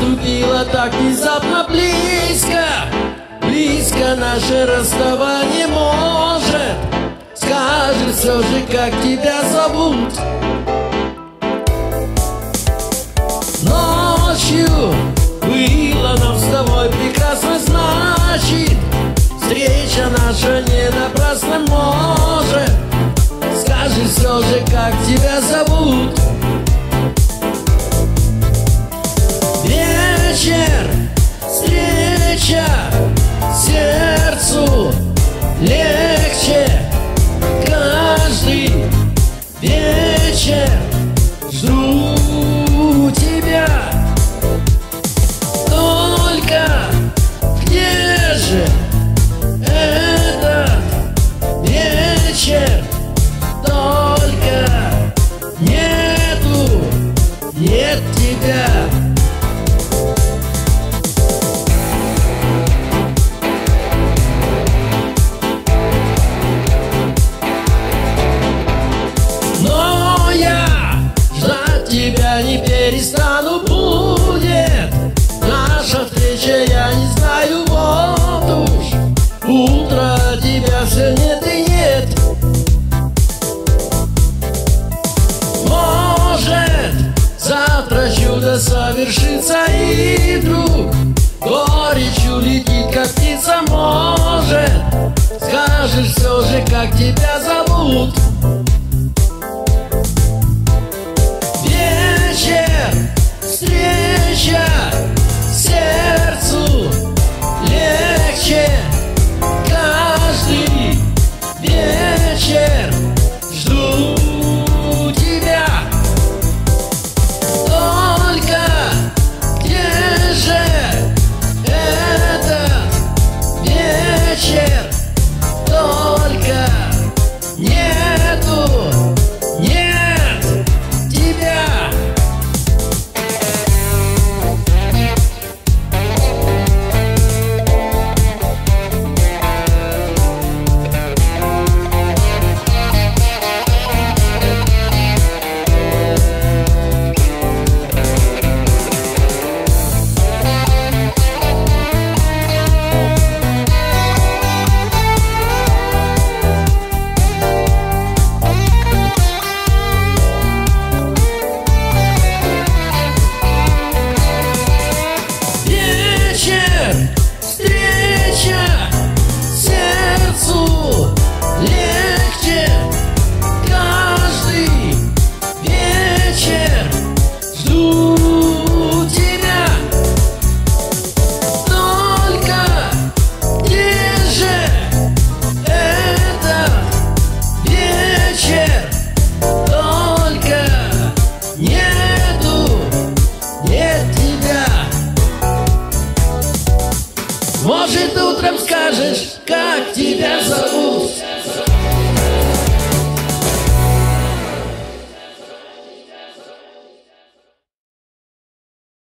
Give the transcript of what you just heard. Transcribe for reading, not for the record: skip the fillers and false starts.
наступило так внезапно близко. Близко наше расставание, может. Скажи все же, как тебя зовут. Ночью было нам с тобой прекрасно, значит, встреча наша не напрасна, может. Скажи все же, как тебя зовут. Вечер, встреча, сердцу легче. Каждый вечер жду тебя. Только где же этот вечер? Только нет тебя. Но я ждать тебя не перестану, будет наша встреча, я не знаю, вот уж утро тебя все нет и нет. Может, завтра чудо совершится, и вдруг горечь улетит, как птица, может. Скажешь все же, как тебя зовут. Вечер, встреча, сердцу легче. Каждый вечер жду тебя. Только где же этот вечер? Только нет тебя. Встреча, сердцу легче. Каждый вечер жду тебя. Только где же этот вечер? Только нет тебя. Может, утром скажешь, как тебя зовут.